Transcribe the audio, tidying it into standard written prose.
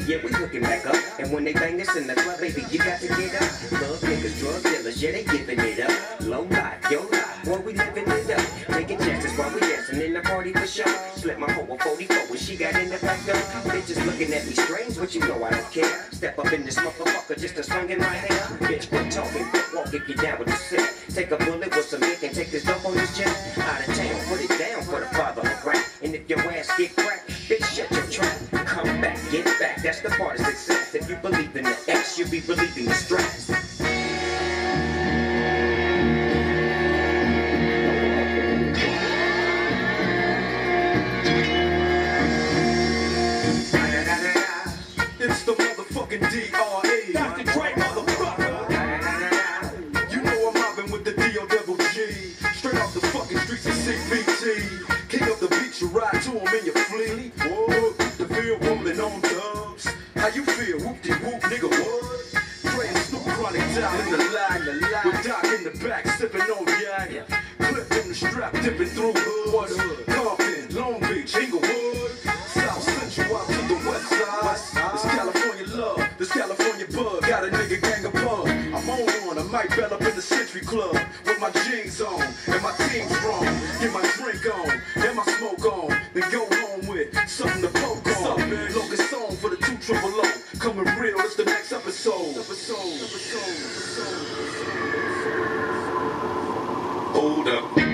Yeah, we hooking back up. And when they bang this in the club, baby, you got to get up. Love niggas, drug dealers, yeah, they giving it up. Low life, yo life, boy, we living it up. Taking chances while we dancing in the party for sure. Slip my hoe a 44 when she got in the back door. Bitches looking at me strange, but you know I don't care. Step up in this motherfucker just to swing in my hair. Bitch, quit talking, quit walk if you down with the set. Take a bullet with some ink and take this dope on this jet. Out of town, put it down for the father of rap. And if your ass get cracked, bitch, shut your trap. Come back, get back, that's the part of success. If you believe in the X, you'll be believing the stress. It's the motherfucking D.R.E. Dr. Dre, motherfucker. You know I'm mobbing with the D.O.G. Straight off the fucking streets of CPT. King up the beach, you ride to him in your fleet. Whoa, the field rolling on dubs. How you feel? Whoop-de-whoop, nigga, what? Dre and Snoop Chronic down in the lag. With Doc in the back, sipping on yak. Clip in the strap, dipping through hoods. Compton, Long Beach, Inglewood. South Central out to the west side. This California love, this California bug. Got a nigga gang of pub. I'm on one, I might bell up in the Century Club. With my jeans on, and my team strong. Get my drink on, and my smoke on. Then go home with something to poke on. Longest song for the 2 triple O. Coming real, it's the next episode. Hold up.